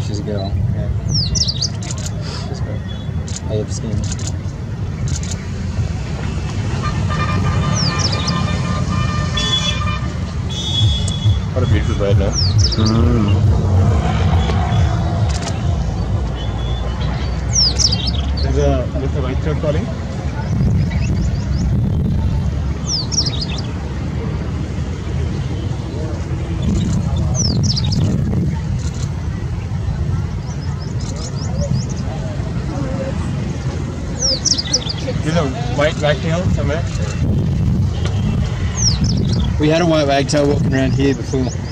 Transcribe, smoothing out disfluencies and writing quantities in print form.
She's a girl. Yeah. Just go. I have skin. What a beautiful bird, no? There's a white-throat calling. There's a white wagtail somewhere. We had a white wagtail walking around here before.